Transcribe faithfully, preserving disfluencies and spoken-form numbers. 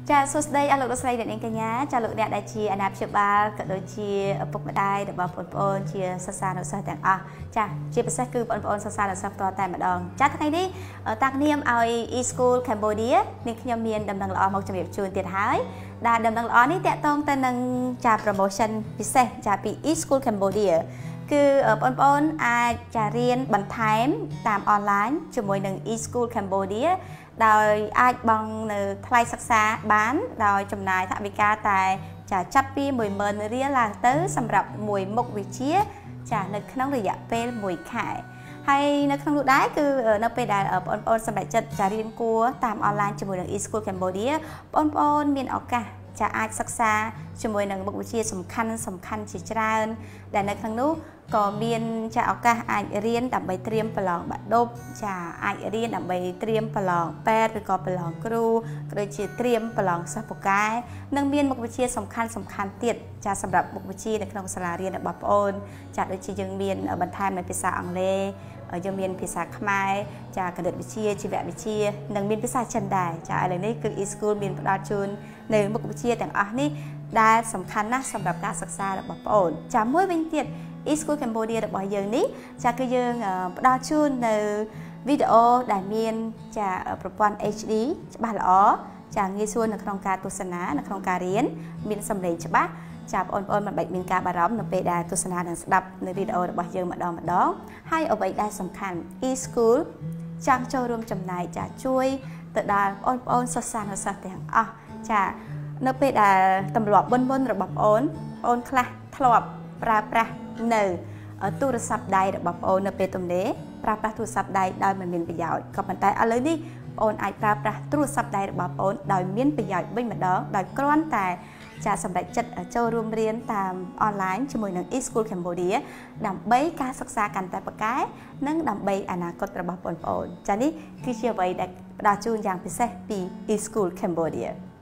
ចាសួស្តីអស់លោកលោកស្រីអ្នកនាងកញ្ញាចាលោកអ្នកដែលជាអាណាព្យាបាលក៏ដូចជាឪពុកម្ដាយរបស់បងប្អូនជាសិស្សានុសិស្សទាំងអស់ចាជាពិសេសគឺបងប្អូនសិស្សានុសិស្សផ្ទាល់តែម្ដងចាថ្ងៃនេះតាក់នាមឲ្យ e-school Cambodia នេះខ្ញុំមានដំណឹងល្អមកជម្រាបជូនទៀតហើយដែលដំណឹងល្អនេះតាក់ទងទៅនឹងចា promotion ពិសេសចាពី e-school Cambodia គឺបងប្អូនអាចចារៀនបន្ថែមតាមអនឡាញជាមួយនឹង e-school Cambodia ដោយអាចបង់នៅថ្លៃសិក្សាបានដោយចំណាយថវិកាតែចាចាប់ពីមួយម៉ឺនរៀលឡើងទៅសម្រាប់មួយមុខវិជ្ជាចានៅក្នុងរយៈពេលមួយខែហើយនៅក្នុងនោះដែរគឺនៅពេលដែលបងប្អូនសម្រាប់ចិត្តចារៀនគួរតាមអនឡាញជាមួយនឹង e-school Cambodia បងប្អូនមានឱកាសចាអាចសិក្សាជាមួយនឹងមុខវិជ្ជាសំខាន់សំខាន់ជាច្រើនដែលនៅក្នុងនោះក៏មានចាឱកាសអាចរៀនដើម្បីត្រៀមប្រឡងបាក់ឌុបចាអាចរៀនដើម្បីត្រៀមប្រឡងពេទ្យឬក៏ប្រឡងគ្រូក៏ដូចជាត្រៀមប្រឡងសិស្សពូកែនិងមានមុខវិជ្ជាសំខាន់សំខាន់ទៀតចាសម្រាប់មុខវិជ្ជានៅក្នុងសាលារៀនរបស់បងប្អូនចាដូចជាយើងមានបន្ថែមនៅភាសាអង់គ្លេសយើងមានភាសាខ្មែរចាគណិតវិទ្យាជីវវិទ្យានិងមានភាសាចិនដែរចាឥឡូវនេះគឺ e-school មានផ្ដល់ជូននៅមុខវិជ្ជាទាំងអស់នេះដែលសំខាន់ណាស់សម្រាប់ការសិក្សារបស់បងប្អូនចាមួយវិញទៀត e-school Cambodia របស់យើងនេះចាគឺយើងផ្ដល់ជូននៅវីដេអូដែលមានចាប្រព័ន្ធ H D ច្បាស់ល្អចាងាយស្រួលនៅក្នុងការទស្សនានៅក្នុងការរៀនមានសំឡេងច្បាស់ចាបងប្អូនមិនបាច់មានការបារម្ភនៅពេលដែលទស្សនានិងស្ដាប់នៅវីដេអូរបស់យើងម្ដងម្ដងហើយអ្វីដែលសំខាន់ e-school ចង់ចូលរួមចំណែកចាជួយទៅដល់បងប្អូនសិស្សានុសិស្សទាំងអស់ចានៅពេលដែលទម្លាប់បុណ្យបុណ្យរបស់បងប្អូនបងប្អូនខ្លះធ្លាប់ប្រើប្រាស់នៅទូរស័ព្ទដៃរបស់បងប្អូននៅពេលទំនេរប្រើប្រាស់ទូរស័ព្ទដៃដោយមិនមានប្រយោជន៍ក៏ប៉ុន្តែឥឡូវនេះបងប្អូនអាចប្រើប្រាស់ទូរស័ព្ទដៃរបស់បងប្អូនដោយមានប្រយោជន៍វិញម្ដងដោយគ្រាន់តែចាសម្រាប់ចិត្តចូលរួមរៀនតាមអនឡាញជាមួយនឹង e-school Cambodia ដើម្បីការសិក្សាកាន់តែប្រកែនិងដើម្បីអនាគតរបស់បងប្អូនចានេះគឺជាអ្វីដែលផ្ដល់ជូនយ៉ាងពិសេសពី e-school Cambodia